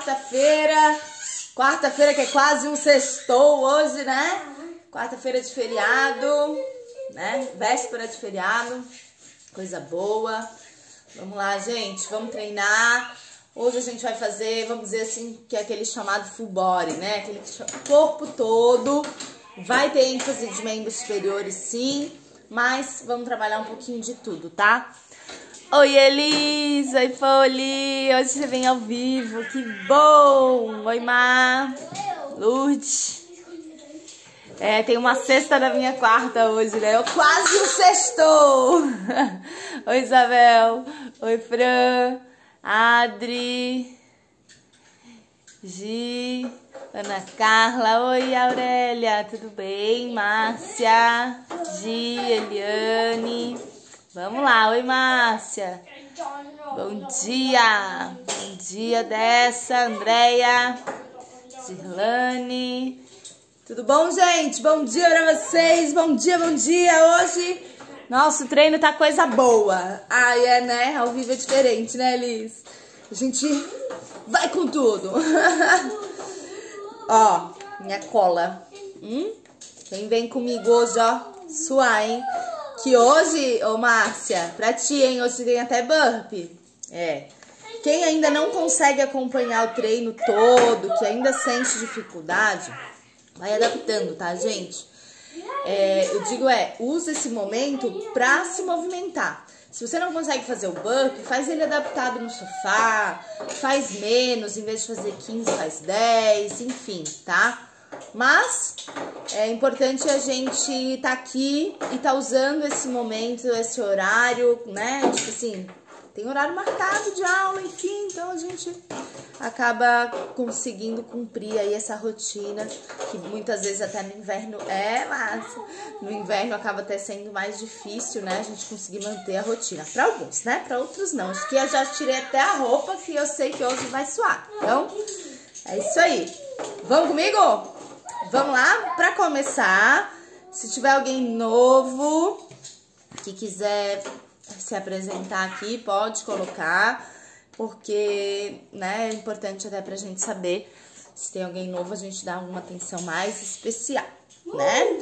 quarta-feira. Quarta-feira que é quase um sextou hoje, né? Quarta-feira de feriado, né? Véspera de feriado. Coisa boa. Vamos lá, gente. Vamos treinar. Hoje a gente vai fazer, vamos dizer assim, que é aquele chamado full body, né? Aquele corpo todo. Vai ter ênfase de membros superiores, sim. Mas vamos trabalhar um pouquinho de tudo, tá? Oi, Elis! Oi, Poli! Hoje você vem ao vivo, que bom! Oi, Mar! Lourdes! Tem uma sexta da minha quarta hoje, né? Eu quase um sextou! Oi, Isabel! Oi, Fran! Adri! Gi! Ana Carla! Oi, Aurélia! Tudo bem? Márcia! Gi! Eliane! Vamos lá, oi Márcia. Bom dia. Bom dia dessa, Andréia. Girlane. Tudo bom, gente? Bom dia pra vocês. Bom dia, bom dia. Hoje, nosso treino tá coisa boa. Ai, né? Ao vivo é diferente, né, Liz? A gente vai com tudo. Ó, minha cola. Quem vem comigo hoje, ó, suar, hein? Que hoje, ô Márcia, pra ti, hein? Hoje tem até burpee. Quem ainda não consegue acompanhar o treino todo, que ainda sente dificuldade, vai adaptando, tá, gente? Eu digo usa esse momento pra se movimentar. Se você não consegue fazer o burpee, faz ele adaptado no sofá, faz menos, em vez de fazer 15, faz 10, enfim, tá? Mas é importante a gente tá aqui e tá usando esse momento, esse horário, né? Tipo assim, tem horário marcado de aula, enfim, então a gente acaba conseguindo cumprir aí essa rotina, que muitas vezes até no inverno mas no inverno acaba até sendo mais difícil, né? A gente conseguir manter a rotina. Para alguns, né? Para outros não. Acho que eu já tirei até a roupa, que eu sei que hoje vai suar. Então, é isso aí. Vamos comigo? Vamos lá? Para começar, se tiver alguém novo que quiser se apresentar aqui, pode colocar, porque, né, é importante até pra gente saber se tem alguém novo, a gente dá uma atenção mais especial, né?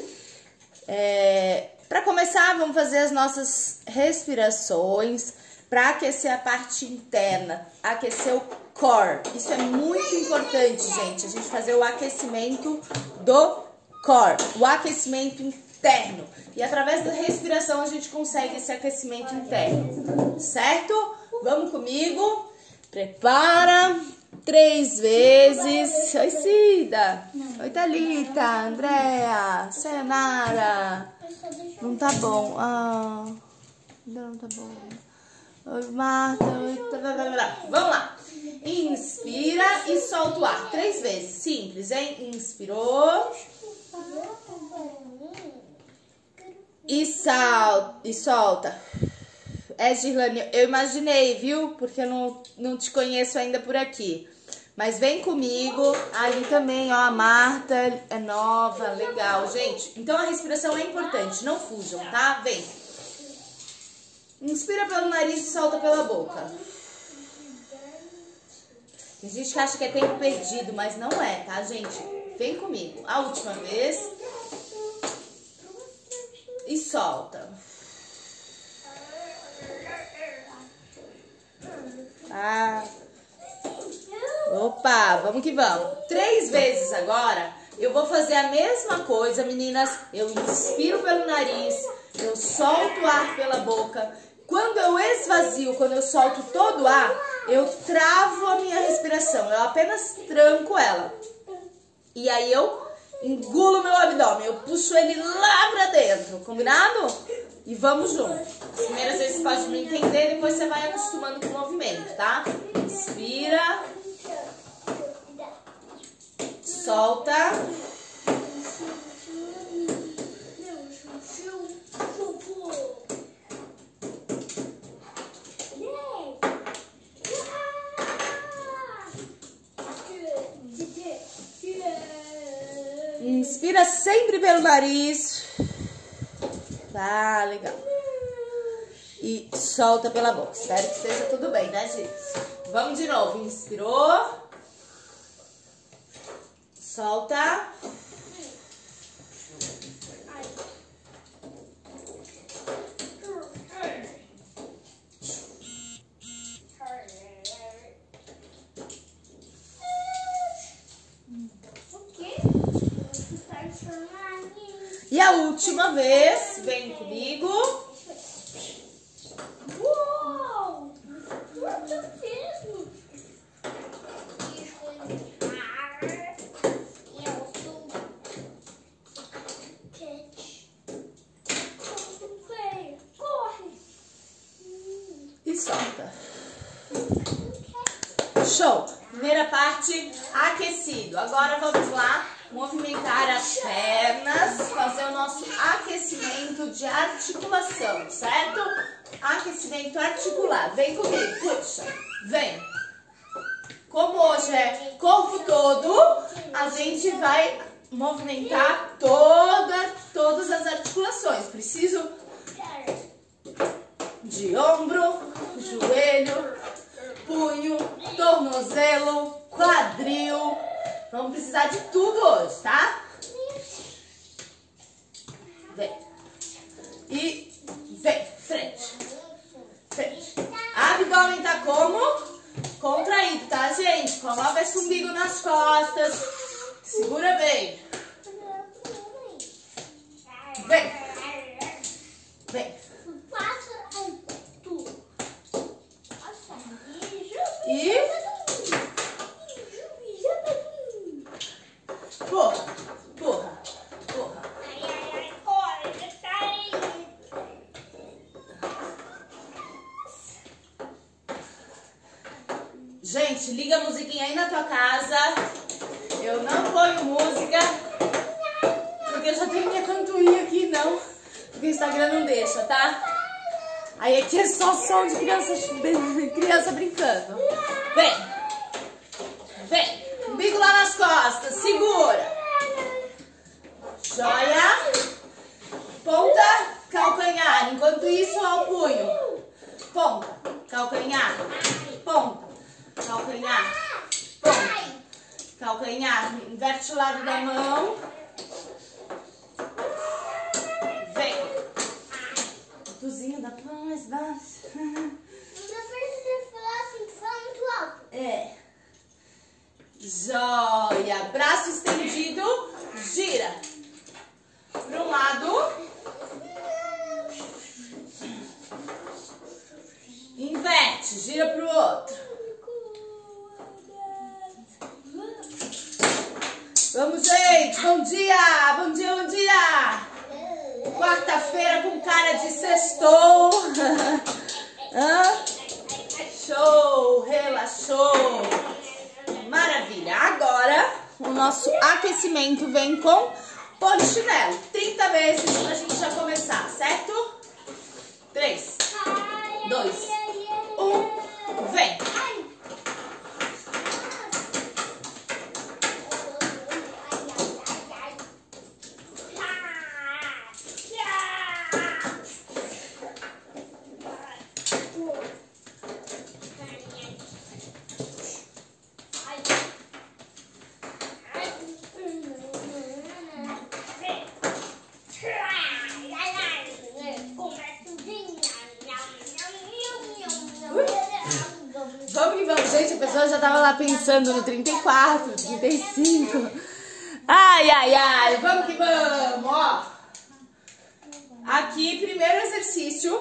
Para começar, vamos fazer as nossas respirações para aquecer a parte interna, aquecer o core. Isso é muito importante, gente, a gente fazer o aquecimento do core, o aquecimento interno. E através da respiração a gente consegue esse aquecimento interno, certo? Vamos comigo. Prepara. 3 vezes. Oi, Cida. Oi, Thalita. Andréa. Sayonara. Não tá bom. Ainda não tá bom. Oi, Marta. Oi. Vamos lá. Inspira e solta o ar. 3 vezes. Simples, hein? Inspirou. E solta. Girlane, eu imaginei, viu? Porque eu não te conheço ainda por aqui. Mas vem comigo. Ali também, ó, a Marta é nova, legal, gente. Então a respiração é importante, não fujam, tá? Vem. Inspira pelo nariz e solta pela boca. Tem gente que acha que é tempo perdido, mas não é, tá, gente? Vem comigo. A última vez. E solta. Opa, vamos que vamos. 3 vezes agora. Eu vou fazer a mesma coisa, meninas. Eu inspiro pelo nariz, eu solto o ar pela boca. Quando eu esvazio, quando eu solto todo o ar, eu travo a minha respiração. Eu apenas tranco ela. E aí eu engulo meu abdômen, eu puxo ele lá pra dentro, combinado? E vamos junto. As primeiras vezes você pode não entender, depois você vai acostumando com o movimento, tá? Inspira. Solta. Inspira sempre pelo nariz. Tá, legal. E solta pela boca. Espero que esteja tudo bem, né, gente? Vamos de novo. Inspirou. Solta. E a última vez, vem comigo. Uou! E solta. Show! Primeira parte, aquecido. Agora vamos lá, movimentar as pernas, fazer o nosso aquecimento de articulação, certo? Aquecimento articular. Vem comigo, puxa. Vem. Como hoje é corpo todo, a gente vai movimentar todas as articulações. Preciso de ombro, joelho, punho, tornozelo, quadril. Vamos precisar de tudo hoje, tá? Vem. E vem. Frente. Frente. Abdômen tá como? Contraído, tá, gente? Coloca esse umbigo nas costas. Segura bem. Vem. Vem. E porra, porra, porra. Gente, liga a musiquinha aí na tua casa. Eu não ponho música porque eu já tenho minha cantoria aqui, não. Porque o Instagram não deixa, tá? Aí aqui é só som de criança brincando. Vem. Vem. Umbigo lá nas costas. Segura. Joia. Ponta, calcanhar. Enquanto isso, ao punho. Ponta, calcanhar. Ponta, calcanhar. Ponta, calcanhar. Inverte o lado da mão. Vem. Cozinha da mão mais baixa. É. Joia. Braço estendido. Gira. Para um lado. Inverte. Gira para o outro. Vamos, gente. Bom dia. Bom dia, bom dia. Quarta-feira com cara de sextou. Show, relaxou. Maravilha. Agora o nosso aquecimento vem com polichinelo. 30 vezes pra gente já começar, certo? 3, 2, 1, vem. Vamos que vamos, gente. A pessoa já tava lá pensando no 34, 35. Ai, ai, ai. Vamos que vamos, ó. Aqui, primeiro exercício.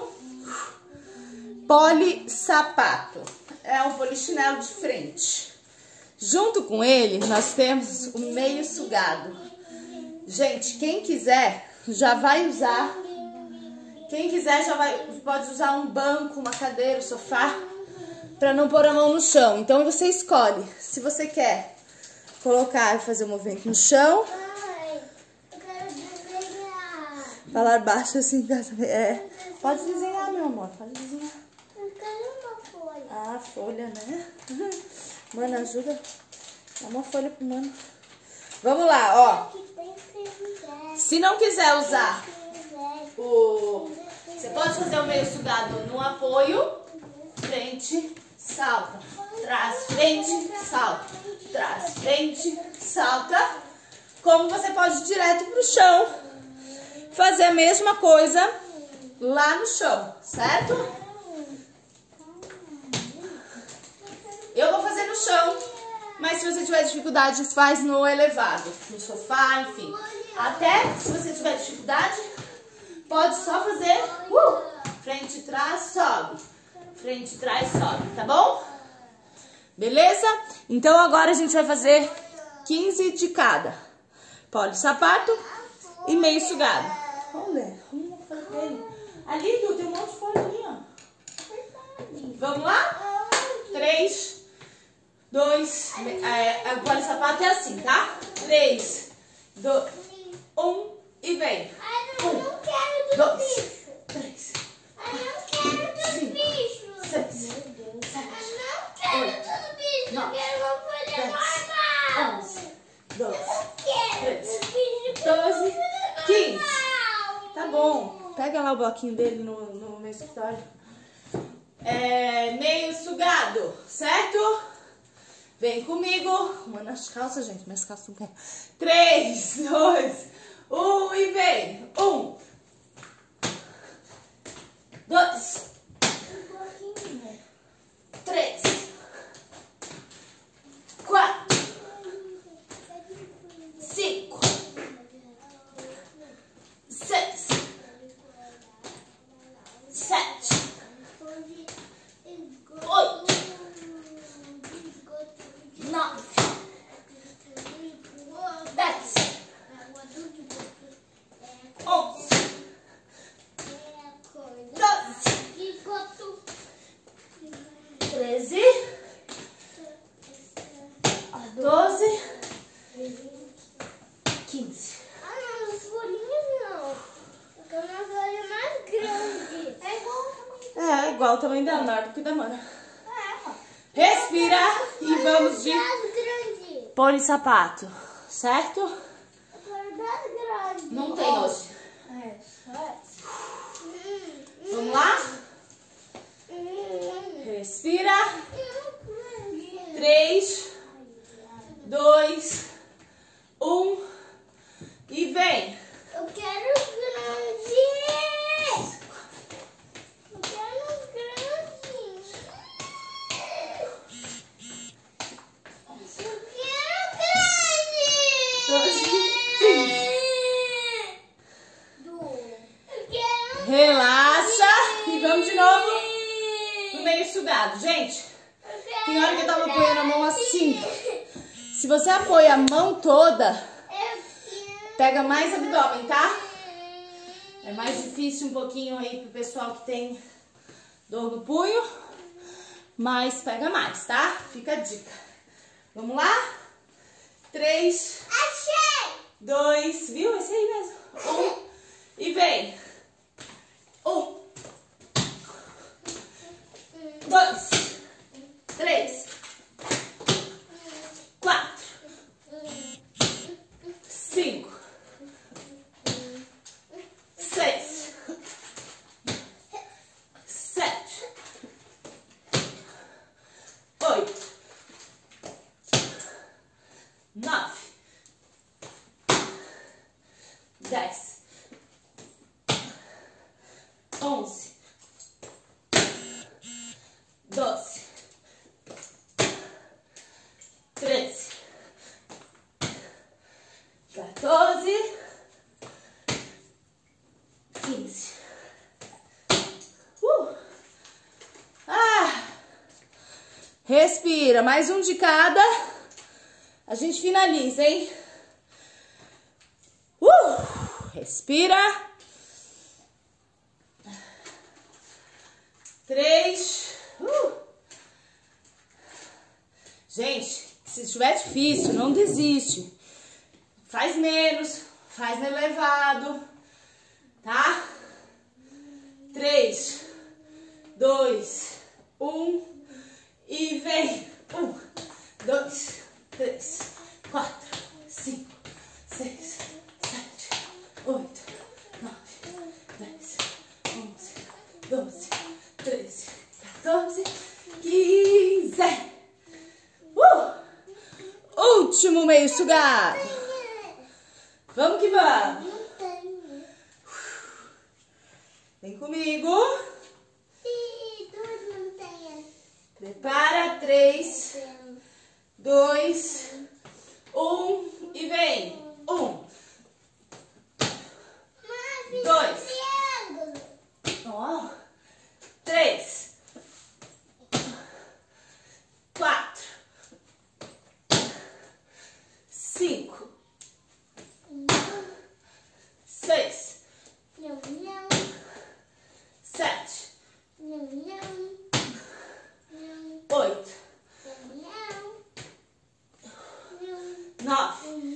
Poli-sapato. É um polichinelo de frente. Junto com ele, nós temos o meio sugado. Gente, quem quiser já vai usar. Quem quiser já pode usar um banco, uma cadeira, um sofá, para não pôr a mão no chão. Então você escolhe se você quer colocar e fazer o movimento no chão. Eu quero desenhar. Falar baixo assim, é. Pode desenhar, meu amor, pode desenhar. Eu quero uma folha. Ah, folha, né? Mano, ajuda. Dá uma folha pro mano. Vamos lá, ó. Se não quiser usar você pode fazer o meio sugado no apoio. Frente, salta. Trás, frente, salta. Trás, frente, salta. como você pode ir direto pro chão, fazer a mesma coisa lá no chão, certo? Eu vou fazer no chão, mas se você tiver dificuldade, faz no elevado, no sofá, enfim. Até se você tiver dificuldade, pode só fazer frente e trás, sobe. Frente e trás, sobe, tá bom? Beleza? Então agora a gente vai fazer 15 de cada. Pole sapato e meio sugado. Olha, ali, Tu, tem um monte de folhinha. Vamos lá? 3, 2, a pole sapato é assim, tá? 3, 2, 1 e vem. 1, 2, 3, 4, 5, 6, 7, 8, 9, 10, 11, 12, 13, 14, 15. Tá bom. Pega lá o bloquinho dele no meu escritório. Meio sugado, certo? Vem comigo. Mano, as calças, gente. Minhas calças não querem. 3, 2, 1 e vem. 1, 2, 3, 4, 5, 6, 7, 8, 9, 10, 11, 12, 13, 14, 15. Ah, não, as folhinhas não. Eu quero uma folha mais grande. É igual o tamanho da Nora do que da Mana. Respira e vamos de grande. pole sapato, certo? Eu quero das grandes. Não tem hoje. Vamos lá? Respira. 3, 2, 1 e vem. Eu quero grande. Eu quero grande. Eu quero grande. 12, 15. Eu quero Relaxa e vamos de novo no meio sugado. Gente, tem hora que eu tava apoiando a mão assim. Se você apoia a mão toda, pega mais abdômen, tá? É mais difícil um pouquinho aí pro pessoal que tem dor no punho, mas pega mais, tá? Fica a dica. Vamos lá? 3, 2, viu? Esse aí mesmo. 1 e vem. 1, 2, 3, 4, 5, 6, 7, 8, 9, 10, 11, 12, 13, 14, 15. Respira, mais um de cada. A gente finaliza, hein? Respira. 3. Gente, se estiver difícil, não desiste. Faz menos, faz no elevado, tá? 3, 2, 1 e vem. 1, 2, 3, 4, 5, 6, 7, 8, 9, 10, 11, 12, 13, 14, 15. Último meio sugado. Vamos que vamos. Não tem. Vem comigo. Ih, duas montanhas. Prepara. 3, 2, 1 e vem. 1, 2, 3, 4, 5, 6, 7, 8, 9,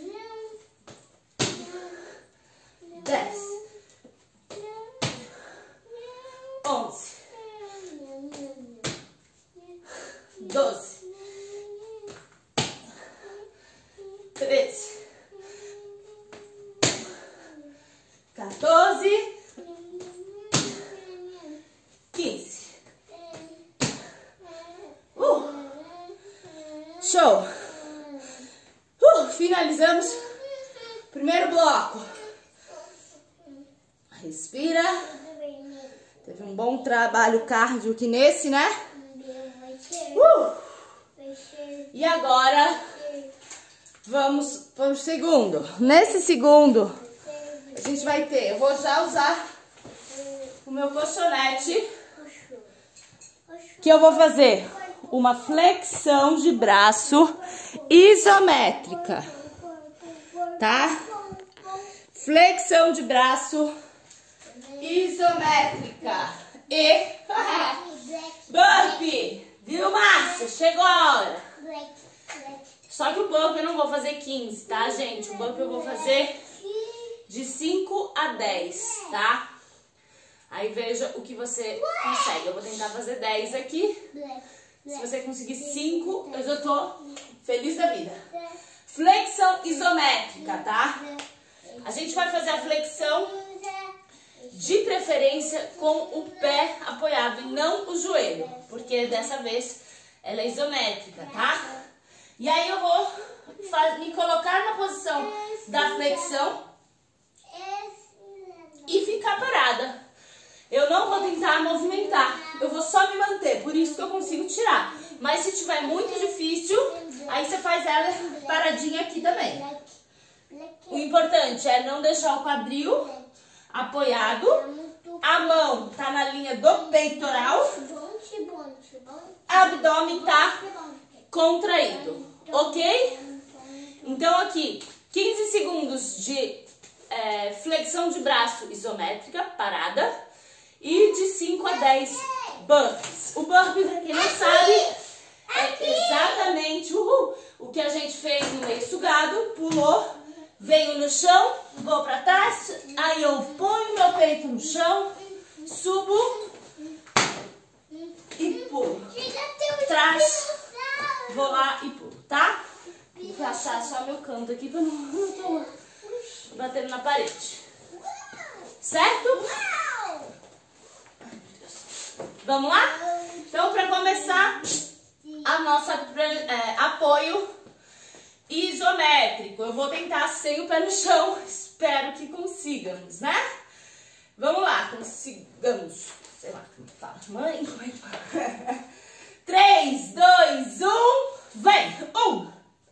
10, 11, 12, 13, 14, 15. Show! Finalizamos o primeiro bloco. Respira. Teve um bom trabalho cardio aqui nesse, né? E agora vamos para o segundo. Nesse segundo, a gente vai ter... Eu vou já usar o meu colchonete, que eu vou fazer uma flexão de braço isométrica, tá? Flexão de braço isométrica e burpee, viu, Márcia? Chegou a hora. Só que o burpee eu não vou fazer 15, tá, gente? O burpee eu vou fazer de 5 a 10, tá? Aí veja o que você consegue. Eu vou tentar fazer 10 aqui. Se você conseguir 5, eu já tô feliz da vida. Flexão isométrica, tá? A gente vai fazer a flexão de preferência com o pé apoiado e não o joelho, porque dessa vez ela é isométrica, tá? E aí eu vou me colocar na posição da flexão e ficar parada. Eu não vou tentar movimentar, eu vou só me manter, por isso que eu consigo tirar. Mas se tiver muito difícil, aí você faz ela paradinha aqui também. O importante é não deixar o quadril apoiado, a mão tá na linha do peitoral, abdômen tá contraído, ok? Então aqui, 15 segundos de flexão de braço isométrica, parada. E de 5 a 10 burpees. O burpee, pra quem não sabe, é exatamente o que a gente fez no meio sugado. Pulou, venho no chão, vou pra trás, aí eu ponho meu peito no chão, subo e pulo. Trás, vou lá e pulo, tá? Vou encaixar só meu canto aqui pra não bater na parede. Certo? Vamos lá? Então, para começar, a nossa apoio isométrico. Eu vou tentar sem o pé no chão. Espero que consigamos, né? Vamos lá, consigamos. Sei lá como fala. Mãe, como é que fala? 3, 2, 1, vem! 1.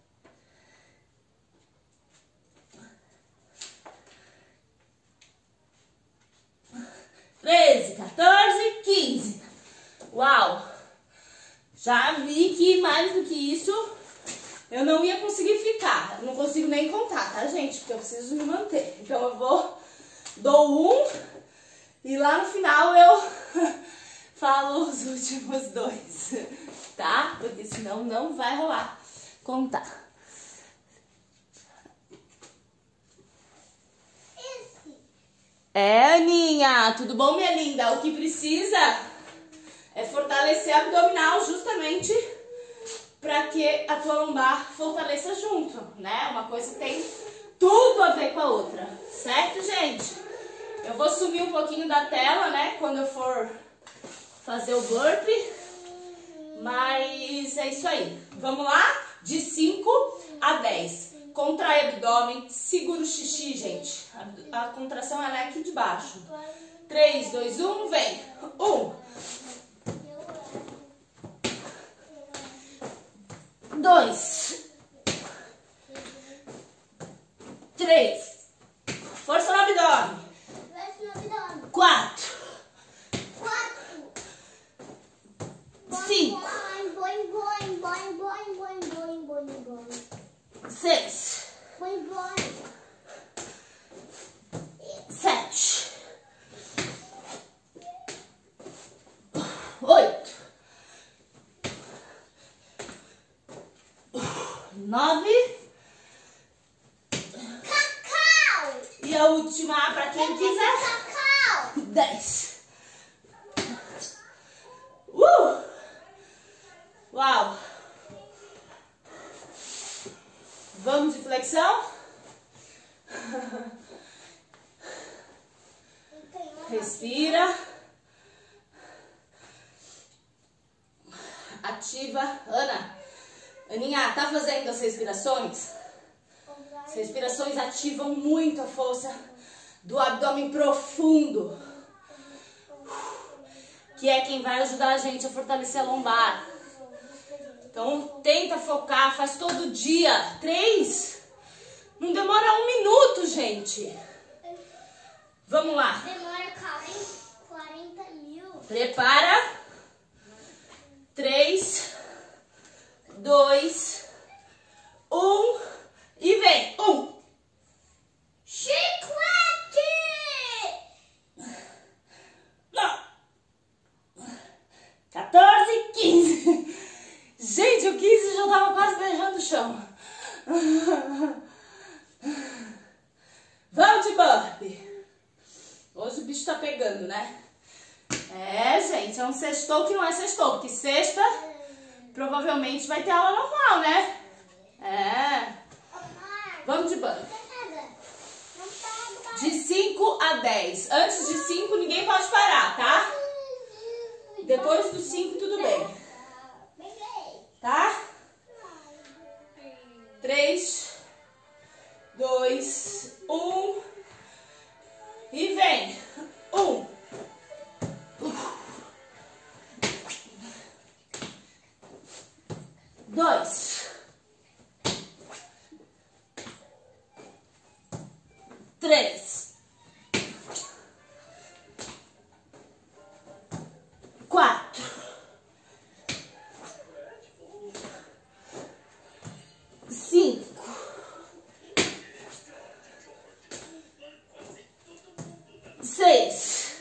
13, 14, 15. Uau! Já vi que mais do que isso eu não ia conseguir ficar. Eu não consigo nem contar, tá, gente? Porque eu preciso me manter. Então eu dou 1 e lá no final eu falo os últimos 2, tá? Porque senão não vai rolar contar. Aninha, tudo bom, minha linda? O que precisa é fortalecer a abdominal justamente para que a tua lombar fortaleça junto, né? Uma coisa tem tudo a ver com a outra, certo, gente? Eu vou sumir um pouquinho da tela, né, quando eu for fazer o burpee, mas é isso aí. Vamos lá? De 5 a 10. contrai o abdômen, segura o xixi, gente. A contração ela é aqui de baixo. 3, 2, 1, vem. 1, 2, 3. Força no abdômen. 4, 5, 6, 7, 8, 9. E a última para quem quiser. 10. Uau! Vamos de flexão? Respira. Ativa. Aninha, tá fazendo as respirações? As respirações ativam muito a força do abdômen profundo, que é quem vai ajudar a gente a fortalecer a lombar. Então, tenta focar, faz todo dia. 3. Não demora 1 minuto, gente. Vamos lá. Demora 40 mil. Prepara. 3, 2, 1 e vem. 1. Chiclete! Não. 14, 15. Gente, o 15 já tava quase beijando o chão. Vamos de burpee. Hoje o bicho tá pegando, né? É, gente, é um sextou que não é sextou, porque sexta provavelmente vai ter aula normal, né? É. Vamos de burpee. De 5 a 10. Antes de 5 ninguém pode parar, tá? Depois dos 5 tudo bem. Tá? 3, 2, 1 e vem. 1, 2, 3, 4, 5, 6,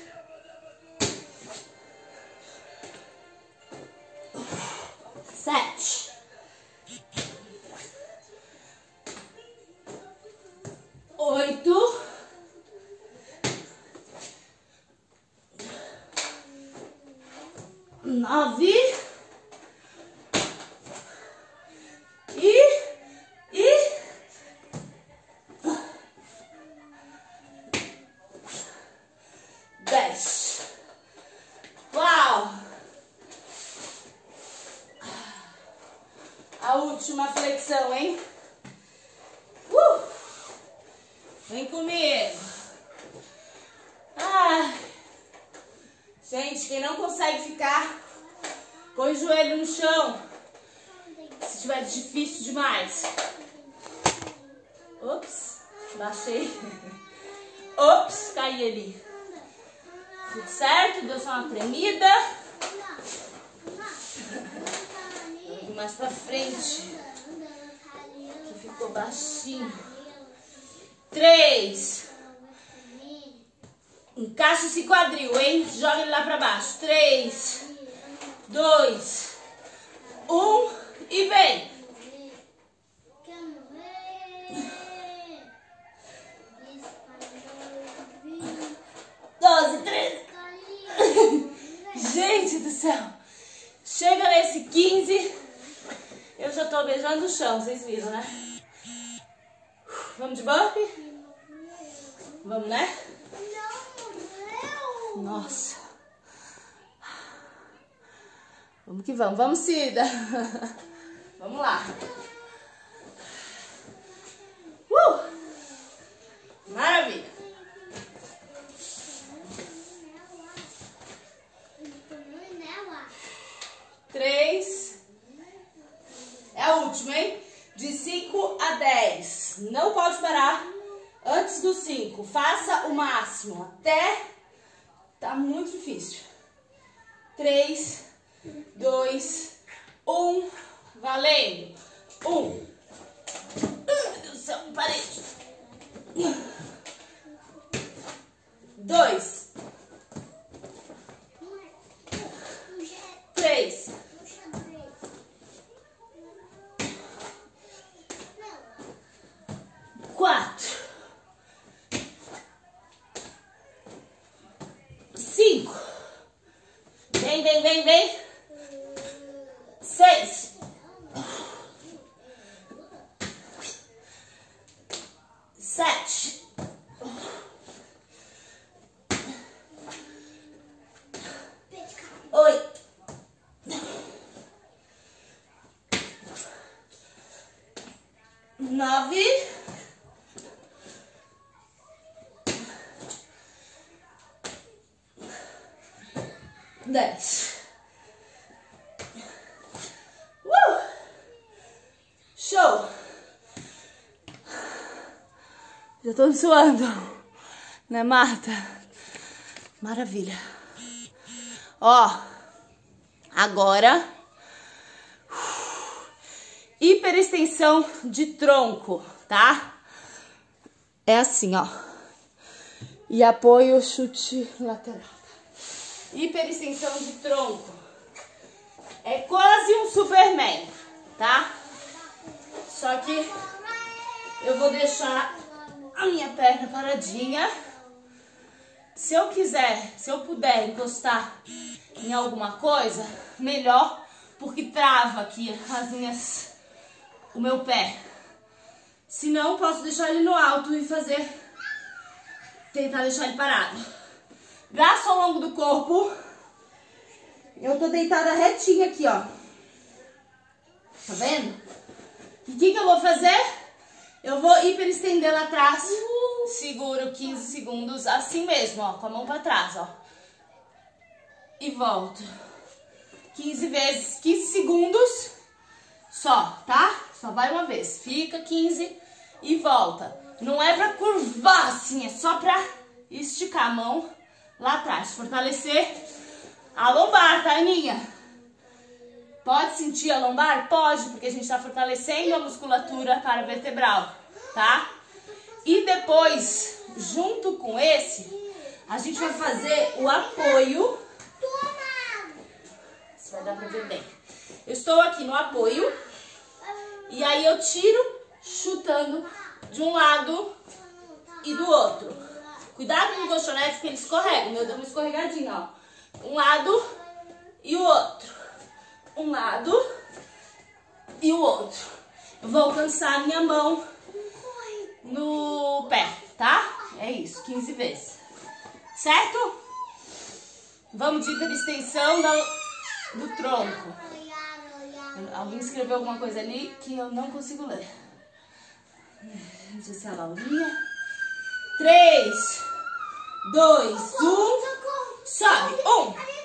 7, 8, 9 e 10. Uau! A última flexão, hein? Vem comigo. Ai. Gente, quem não consegue ficar, põe o joelho no chão. Se tiver difícil demais. Ops, baixei. Ops, caí ali. Tudo certo? Deu só uma tremida. Vamos vir mais pra frente. Aqui ficou baixinho. 3. Encaixa esse quadril, hein? Joga ele lá pra baixo. 3, 2, 1 e vem. 12, 13. Gente do céu. Chega nesse 15. Eu já tô beijando o chão, vocês viram, né? Vamos de burpee? Vamos, né? Nossa. Vamos que vamos. Vamos, Cida. Vamos lá. É a última, hein? De 5 a 10. Não pode parar antes do 5. Faça o máximo até... Tá muito difícil. 3, 2, 1. Valendo. 1. Ai, meu Deus do céu, parede. 2. 3. 4. 5. Vem, vem, vem, vem. 6. 7. 8. 9. 10. Show! Já tô suando, né, Marta? Maravilha. Ó, agora, hiperextensão de tronco, tá? É assim, ó. E apoio, chute lateral. Hiperextensão de tronco. É quase um Superman, tá? Só que eu vou deixar a minha perna paradinha. Se eu quiser, se eu puder encostar em alguma coisa, melhor, porque trava aqui o meu pé. Se não, posso deixar ele no alto e tentar deixar ele parado. Braço ao longo do corpo. Eu tô deitada retinha aqui, ó. Tá vendo? E o que eu vou fazer? Eu vou hiperestender lá atrás. Seguro 15 segundos, assim mesmo, ó. Com a mão pra trás, ó. E volto. 15 vezes, 15 segundos. Só, tá? Só vai uma vez. Fica 15 e volta. Não é pra curvar assim, é só pra esticar a mão lá atrás. Fortalecer a lombar, tá, Aninha? Pode sentir a lombar? Pode, porque a gente tá fortalecendo a musculatura paravertebral, tá? E depois, junto com esse, a gente vai fazer o apoio. Isso vai dar pra ver bem. Eu estou aqui no apoio. E aí eu tiro chutando de um lado e do outro. Cuidado com o colchonete porque ele escorrega. O meu deu uma escorregadinha, ó. Um lado e o outro. Um lado e o outro. Eu vou alcançar a minha mão no pé, tá? É isso, 15 vezes. Certo? Vamos de hiperextensão do tronco. Alguém escreveu alguma coisa ali que eu não consigo ler. Não sei se é a Laurinha. 3, 2, 1. Sobe. 1.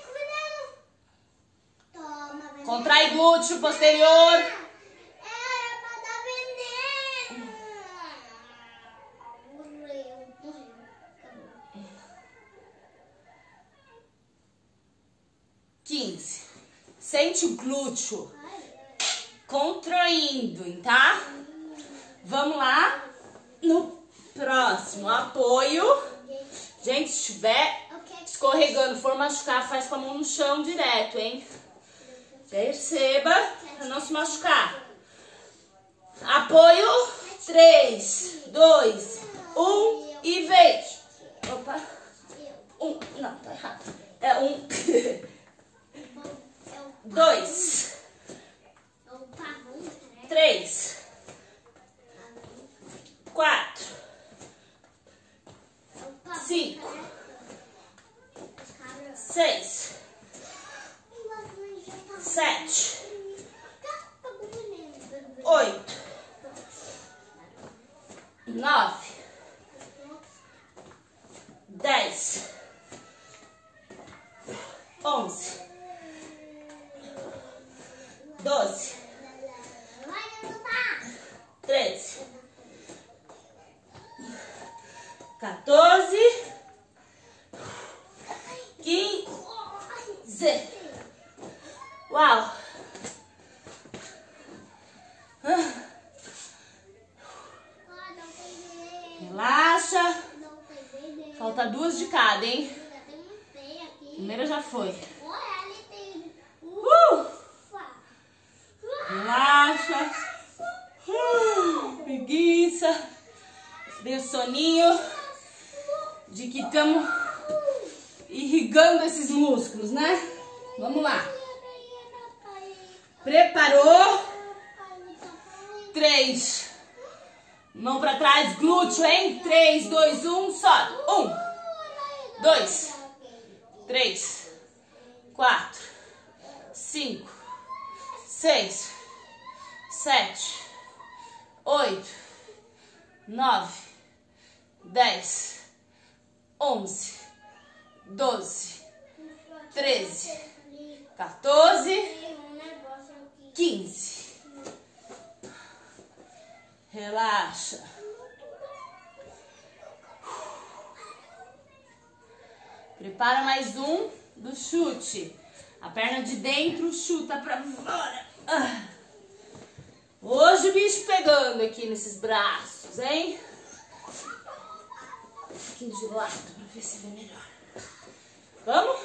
Contrai glúteo posterior. Era pra dar veneno. Morreu. 15. Sente o glúteo contraindo, tá? Vamos lá no próximo. Apoio. Gente, se estiver escorregando, for machucar, faz com a mão no chão direto, hein? Perceba pra não se machucar. Apoio. 3, 2, 1 e vem. Opa. 1. Não, tá errado. É 1. 2. 3. 4. 5. 6. 7. 8. 9. 10. 11. 12. contar 2 de cada, hein? Primeira já foi. Relaxa. Preguiça. Deu soninho. De que estamos irrigando esses músculos, né? Vamos lá. Preparou? 3. Mão pra trás, glúteo, hein? 3, 2, 1, sobe. 1, 2, 3, 4, 5, 6, 7, 8, 9, 10, 11, 12, 13, 14, 15. Relaxa. Prepara mais um do chute. A perna de dentro chuta pra fora. Hoje o bicho pegando aqui nesses braços, hein? Um pouquinho de lado pra ver se vê melhor. Vamos?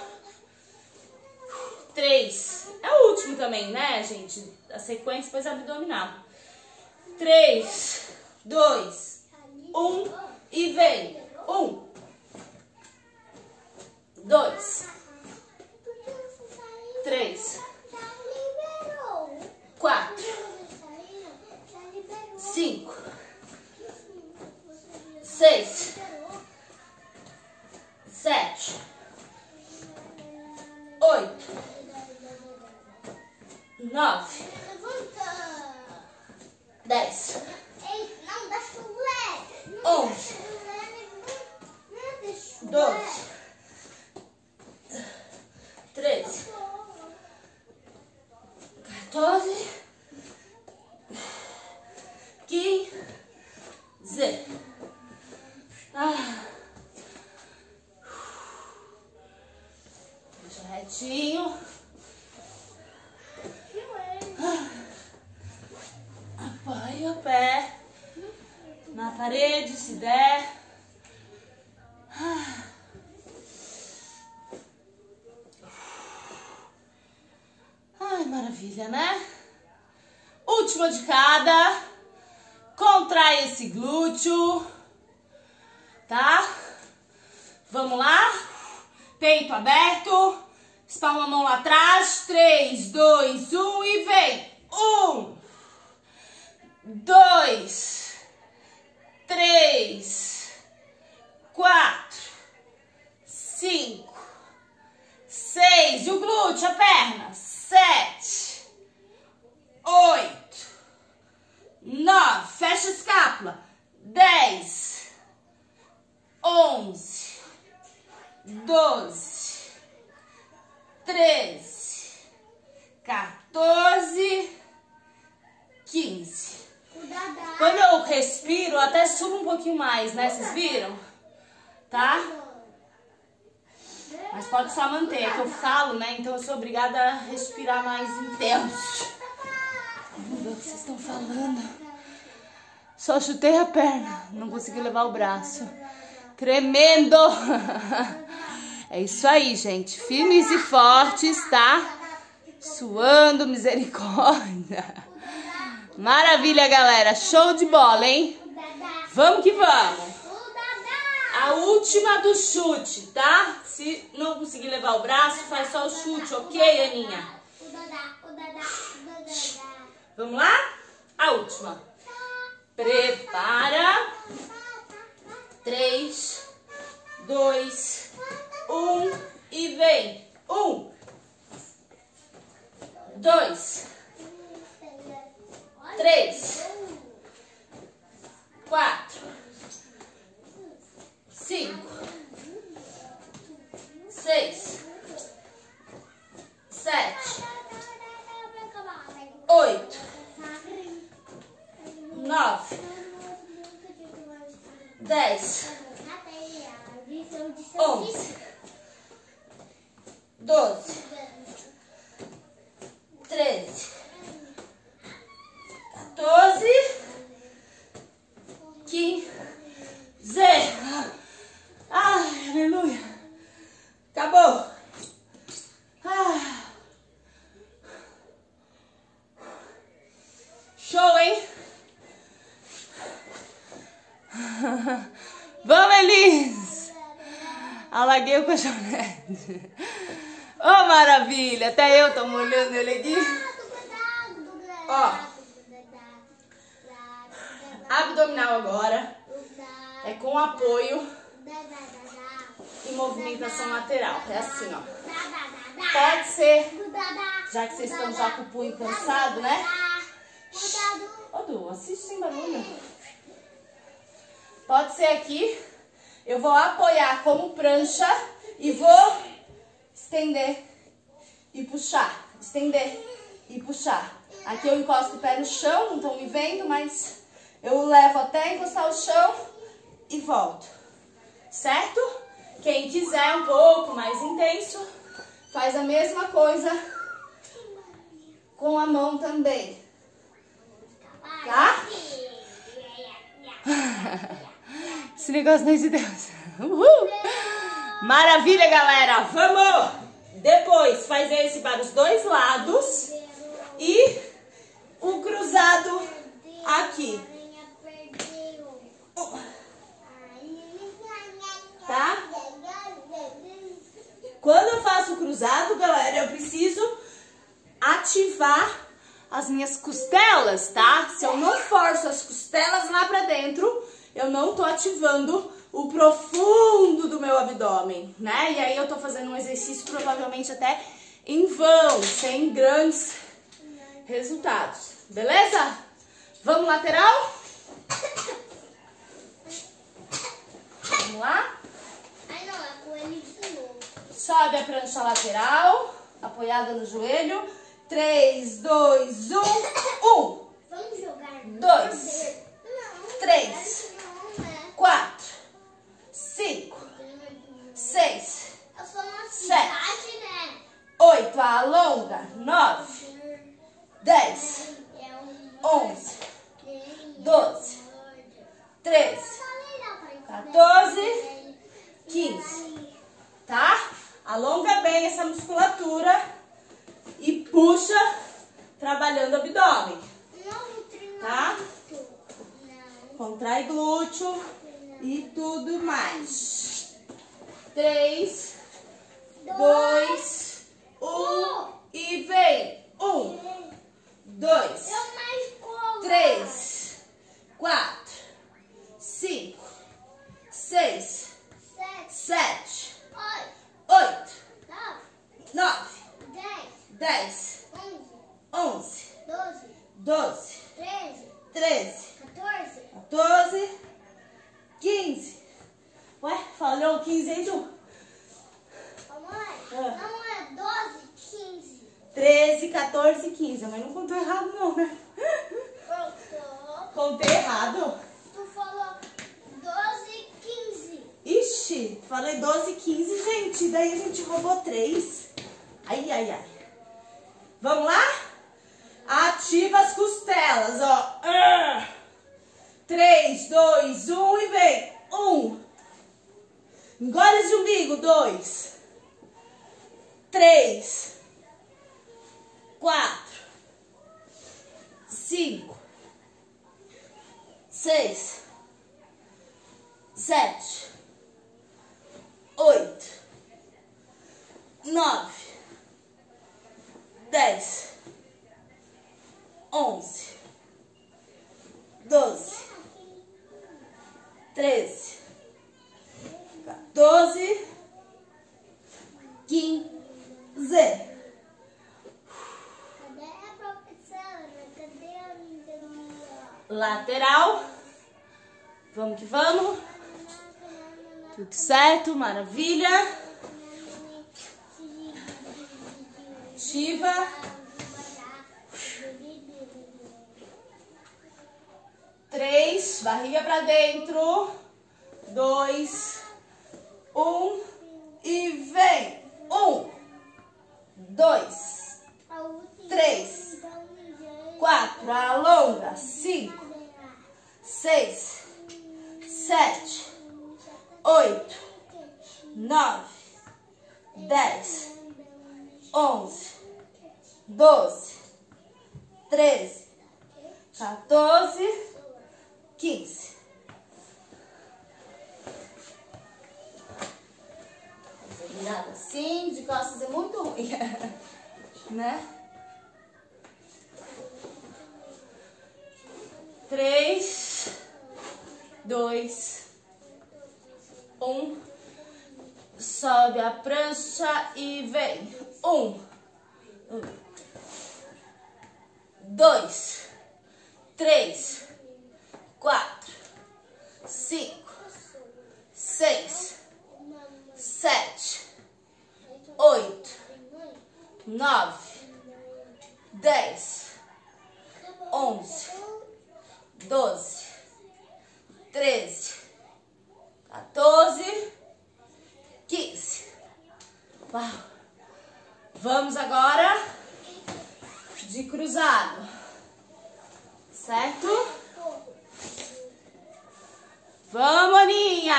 3. É o último também, né, gente? A sequência depois abdominal. 3, 2, 1 e vem. 1, 2, 3, 4, 5, 6, 7, 8, 9, 10, 11, 12, 13, 14, 15. Deixa retinho. Apoia o pé na parede, se der. Ai, maravilha, né? Última de cada. Contrai esse glúteo, tá? Vamos lá? Peito aberto. Espalma a mão lá atrás. 3, 2, 1 e vem. 1, 2, 3, 4, 5, 6. E o glúteo, a perna. 7, 8, 9. Fecha a escápula. 10, 11, 12, 13, 14, 15. Quando eu respiro, eu até subo um pouquinho mais, né? Vocês viram? Tá? Mas pode só manter, é que eu falo, né? Então eu sou obrigada a respirar mais intenso. Vamos ver o que vocês estão falando. Só chutei a perna, não consegui levar o braço. Tremendo! É isso aí, gente. Firmes e fortes, tá? Suando, misericórdia. Maravilha, galera. Show de bola, hein? Vamos que vamos. A última do chute, tá? Se não conseguir levar o braço, faz só o chute, ok, Aninha? Vamos lá? A última. Prepara. 3, 2, 1 e vem. 1, 2, 3, 4, 5, 6, 7, 8, 9, 10, 11, 12, 13, 14, 15. Ai, Vamos, Elis! Alaguei o colchonete. Oh, maravilha! Até eu tô molhando ele aqui. Ó. Abdominal agora. É com apoio e movimentação lateral. É assim, ó. Pode ser, já que vocês estão já com o punho cansado, né? Ô, Du, assiste sem barulho. Pode ser aqui. Eu vou apoiar como prancha e vou estender e puxar. Estender e puxar. Aqui eu encosto o pé no chão, não estão me vendo, mas eu levo até encostar o chão e volto. Certo? Quem quiser um pouco mais intenso, faz a mesma coisa com a mão também. Tá? Esse negócio não é de Deus. Uhul. Maravilha, galera. Vamos! Depois faz esse para os dois lados e o cruzado aqui. Tá? Quando eu faço o cruzado, galera, eu preciso ativar as minhas costelas, tá? Se eu não forço as costelas lá pra dentro, eu não tô ativando o profundo do meu abdômen, né? E aí eu tô fazendo um exercício provavelmente até em vão, sem grandes resultados. Beleza? Vamos lateral? Vamos lá? Ai, não, é com ele de novo. Sobe a prancha lateral, apoiada no joelho. 3, 2, 1, 1. Vamos jogar. 2, 3, 4, 5, 6, Eu sou uma 7, cidade, né? 8, alonga. 9, 10, 11, 12, 13, 14, 15. Tá? Alonga bem essa musculatura e puxa, trabalhando o abdômen. Tá? Contrai glúteo e tudo mais. 3, 2, 1 e vem. 1, 2, 3, 4, 5, 6, 7, 8, 9, 10, 11, 12, 13, 14, 15. Ué, falou 15 aí, Du? Não é 12, 15. 13, 14, 15. Mas não contou errado não, né? Contei errado? Tu falou 12, 15. Ixi, falei 12, 15, gente. Daí a gente roubou 3. Ai, ai, ai. Vamos lá? Ativa as costelas, ó. 3, 2, 1 e vem. 1. Engole esse umbigo. 2. 3. 4. 5. 6. 7. 8. 9. 10. 11. 12. 13. 14. 15. Cadê a professora? Cadê a minha? Lateral. Vamos que vamos. Tudo certo, maravilha. Ativa. 3, barriga pra dentro. 2, 1 e vem. 1, 2, 3, 4, alonga. 5, 6, 7, 8, 9, 10, 11, 12, 13, 14, 15. Virada assim, de costas é muito ruim, né? 3, 2, 1. Sobe a prancha e vem. 1, 2, 3, 4, 5, 6, 7, 8, 9, 10, 11, 12, 13, 14, 15. Uau! Vamos agora de cruzado, certo? Vamos, Aninha!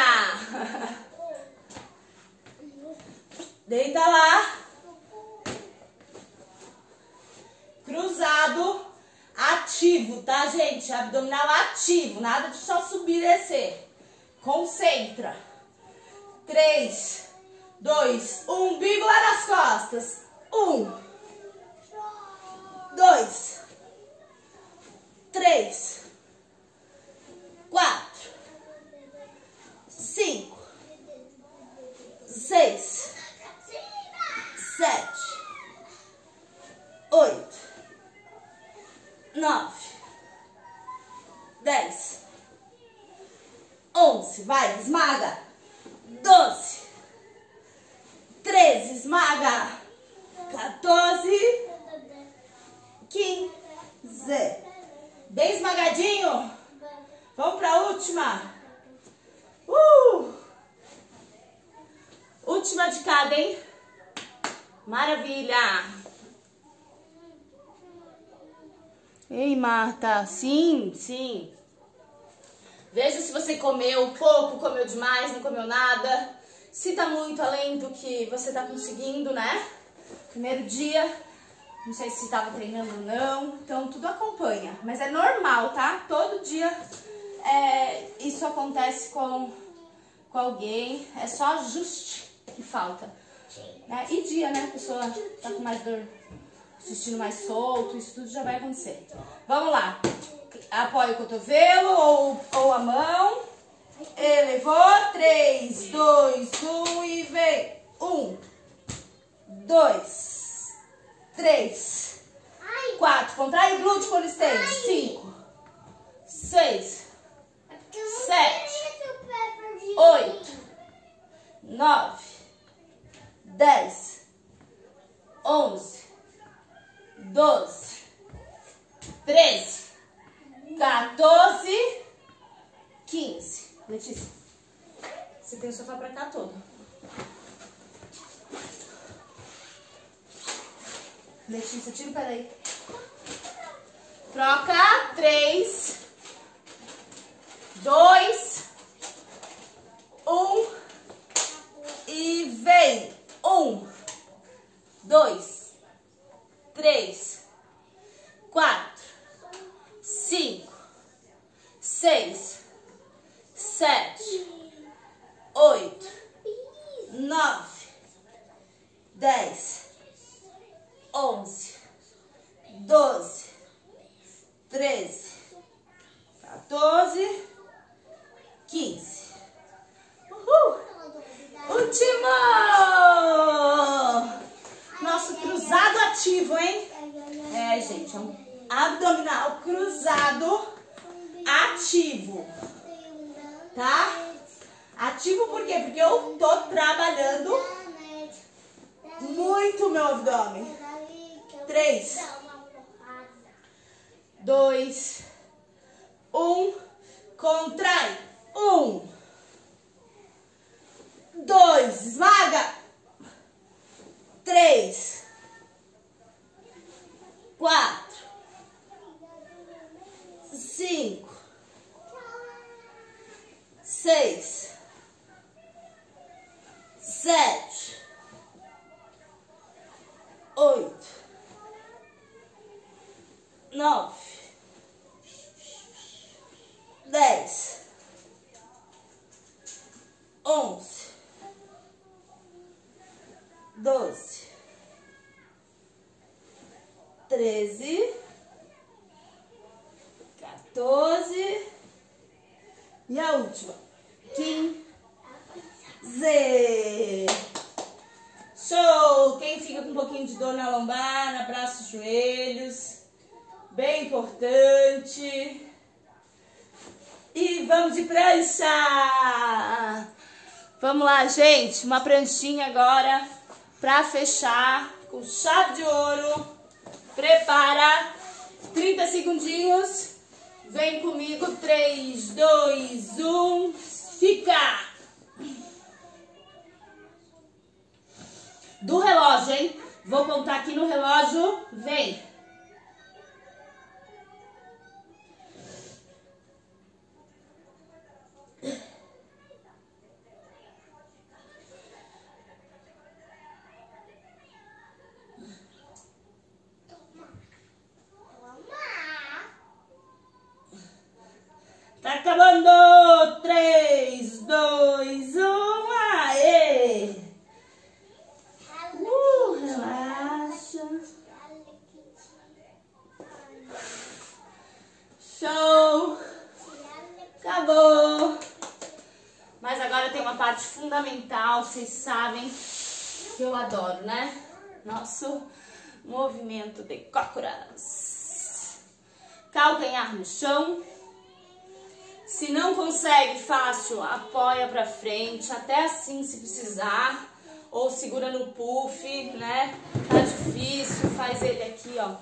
Deita lá. Cruzado ativo, tá, gente? Abdominal ativo, nada de só subir e descer. Concentra. 3, 2, 1, umbigo lá nas costas. 1, 2, 3, 4, 5, 6, 7, 8, 9, 10, 11, vai, esmaga. 12, 13, esmaga. 14, 15. Bem esmagadinho. Vamos para a última. Última de cada, hein? Maravilha. Ei, Marta. Sim, sim. Veja se você comeu pouco, comeu demais, não comeu nada. Se tá muito além do que você tá conseguindo, né? Primeiro dia, não sei se tava treinando ou não. Então, tudo acompanha. Mas é normal, tá? Todo dia isso acontece com alguém. É só ajuste que falta. E dia, né? A pessoa tá com mais dor, intestino mais solto, isso tudo já vai acontecer. Vamos lá. Apoia o cotovelo ou a mão. Elevou. 3, 2, 1 e vem. 1, 2, 3, 4. Contrai o glúteo quando estende. 5, 6, 7, 8, 9, 10, 11, 12, 13, 14, 15. Letícia, você tem o sofá pra cá todo. Letícia, tira o pé daí. Troca. 3, 2, 1 e vem. 1, 2, 3, 4, 5, 6, 7, 8, 9, 10, 11, 12, 13, 14, 15. Último! Nosso cruzado ativo, hein? Gente, é um abdominal cruzado ativo. Tá? Ativo por quê? Porque eu tô trabalhando muito meu abdômen. 3, 2, 1. Contrai. 1, 2, esmaga. 3, 4, 5, 6, 7, 8, 9, 10, 11, 14. E a última. 15. Show! Quem fica com um pouquinho de dor na lombar, abraça os joelhos. Bem importante. E vamos de prancha! Vamos lá, gente. Uma pranchinha agora pra fechar com chave de ouro. Prepara. 30 segundinhos. Vem comigo. 3, 2, 1. Fica! Do relógio, hein? Vou contar aqui no relógio. Vem! Tá acabando! 3, 2, 1, aê! Relaxa. Show! Acabou! Mas agora tem uma parte fundamental, vocês sabem que eu adoro, né? Nosso movimento de cócoras. Calcanhar no chão. Se não consegue fácil, apoia pra frente, até assim se precisar. Ou segura no puff, né? Tá difícil, faz ele aqui, ó.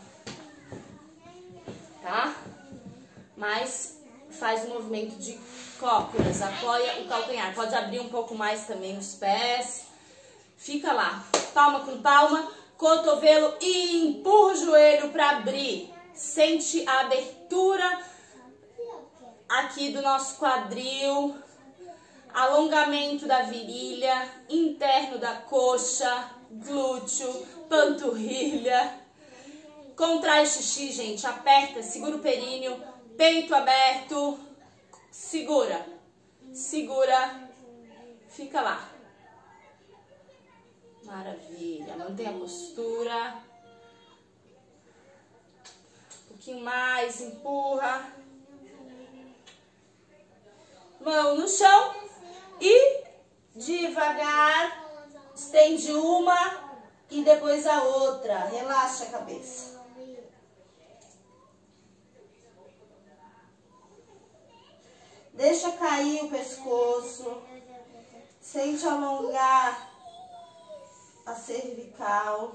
Tá? Mas faz o movimento de cócoras, apoia o calcanhar. Pode abrir um pouco mais também os pés. Fica lá, palma com palma, cotovelo e empurra o joelho pra abrir. Sente a abertura aqui do nosso quadril, alongamento da virilha, interno da coxa, glúteo, panturrilha. Contrai o xixi, gente, aperta, segura o períneo, peito aberto, segura, segura, fica lá. Maravilha, mantenha a postura. Um pouquinho mais, empurra. Mão no chão e devagar estende uma e depois a outra. Relaxa a cabeça. Deixa cair o pescoço. Sente alongar a cervical.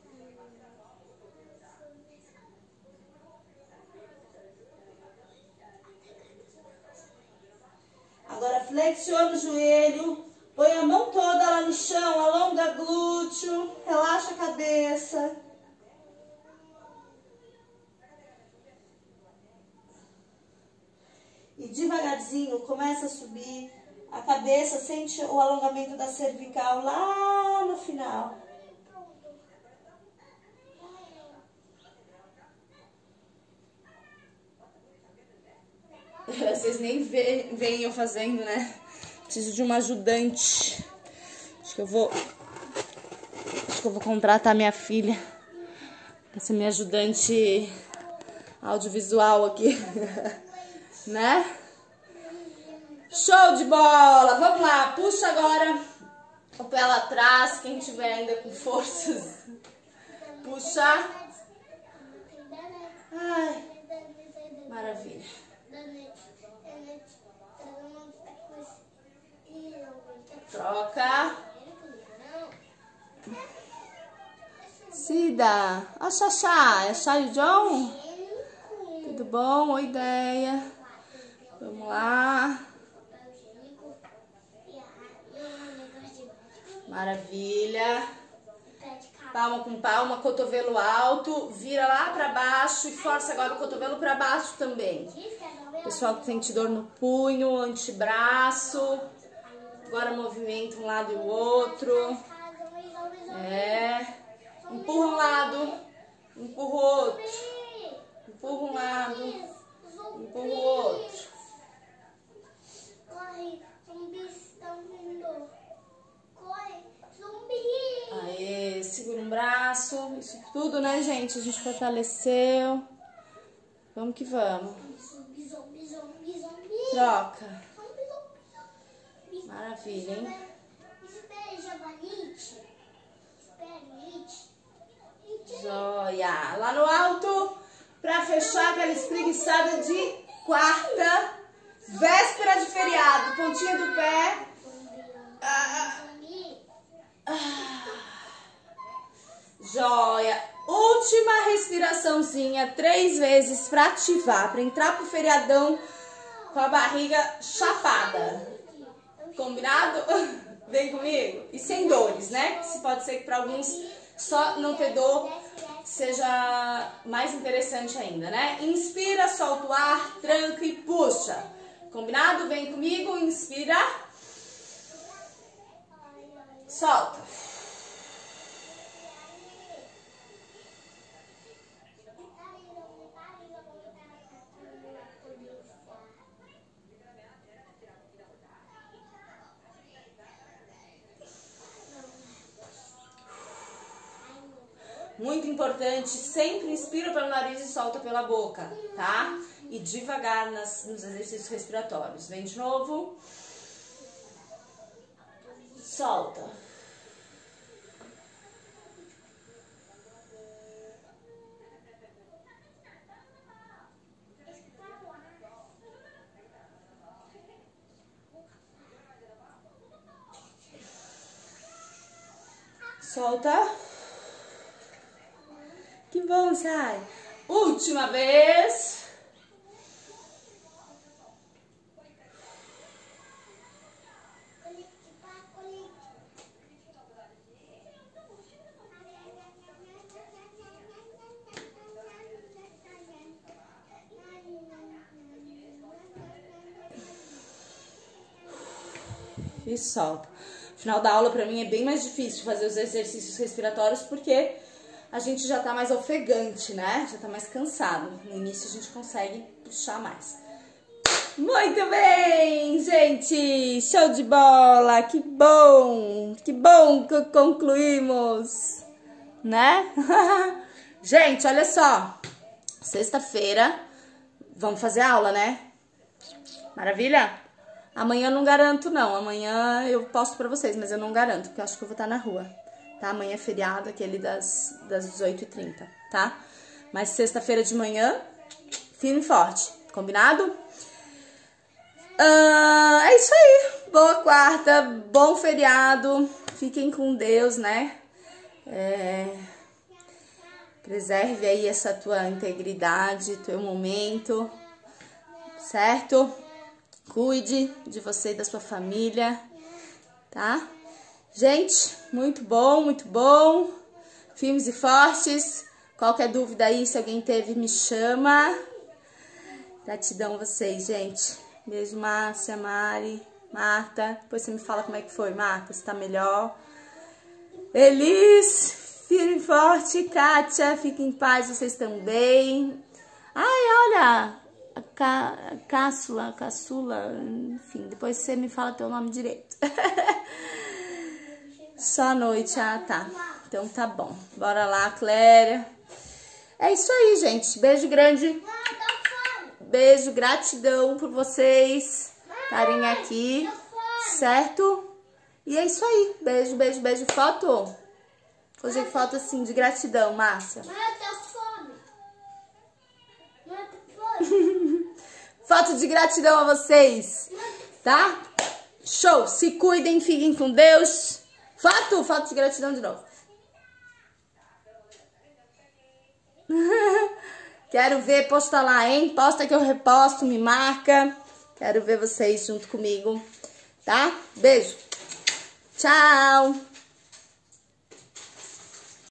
Agora flexiona o joelho, põe a mão toda lá no chão, alonga glúteo, relaxa a cabeça. E devagarzinho começa a subir a cabeça, sente o alongamento da cervical lá no final. Vocês nem veem eu fazendo, né? Preciso de uma ajudante. Acho que eu vou contratar minha filha pra ser minha ajudante audiovisual aqui. Né? Show de bola! Vamos lá, puxa agora o pé lá atrás, quem tiver ainda com forças. Puxa. Ai, maravilha. Troca. Cida. A Xaxá. É a Xá e o John? Tudo bom? Oi, ideia. Vamos lá. Maravilha. Palma com palma, cotovelo alto. Vira lá pra baixo e força agora o cotovelo pra baixo também. Pessoal que sente dor no punho, antebraço. Agora movimenta um lado e o outro. Empurra um lado, empurra o outro. Empurra um lado, empurra o outro. Corre, zumbis estão vindo. Corre, zumbi. Aê, segura um braço. Isso tudo, né, gente? A gente fortaleceu. Vamos que vamos. Troca. Maravilha, hein? Joia. Lá no alto, pra fechar aquela espreguiçada de quarta, véspera de feriado. Pontinha do pé. Joia. Última respiraçãozinha, 3 vezes pra ativar, pra entrar pro feriadão com a barriga chapada. Combinado? Vem comigo. E sem dores, né? Se pode ser que pra alguns só não ter dor seja mais interessante ainda, né? Inspira, solta o ar, tranca e puxa. Combinado? Vem comigo, inspira. Solta. Muito importante, sempre inspira pelo nariz e solta pela boca, tá? E devagar nos exercícios respiratórios. Vem de novo. Solta. Solta. Que bom, sai. Última vez. E solta. No final da aula, pra mim, é bem mais difícil fazer os exercícios respiratórios porque a gente já tá mais ofegante, né? Já tá mais cansado. No início a gente consegue puxar mais. Muito bem, gente! Show de bola! Que bom! Que bom que concluímos! Né? Gente, olha só. Sexta-feira, vamos fazer aula, né? Maravilha? Amanhã eu não garanto, não. Amanhã eu posto pra vocês, mas eu não garanto, porque eu acho que eu vou estar na rua. Tá? Amanhã é feriado, aquele das 18h30, tá? Mas sexta-feira de manhã, firme e forte, combinado? É isso aí. Boa quarta, bom feriado. Fiquem com Deus, né? Preserve aí essa tua integridade, teu momento, certo? Cuide de você e da sua família, tá? Gente, muito bom. Firmes e fortes. Qualquer dúvida aí, se alguém teve, me chama. Gratidão a vocês, gente. Beijo, Márcia, Mari, Marta. Depois você me fala como é que foi, Marta, se tá melhor. Elis, firme e forte. Kátia, fiquem em paz, vocês também. Ai, olha, a caçula, enfim, depois você me fala teu nome direito. Só à noite, tá. Então tá bom. Bora lá, Cléria. É isso aí, gente. Beijo grande. Beijo, gratidão por vocês estarem aqui, certo? E é isso aí. Beijo. Foto? Hoje é foto assim de gratidão, Márcia. Foto de gratidão a vocês, tá? Show. Se cuidem, fiquem com Deus. Foto de gratidão de novo. Quero ver, posta lá, hein? Posta que eu reposto, me marca. Quero ver vocês junto comigo, tá? Beijo. Tchau.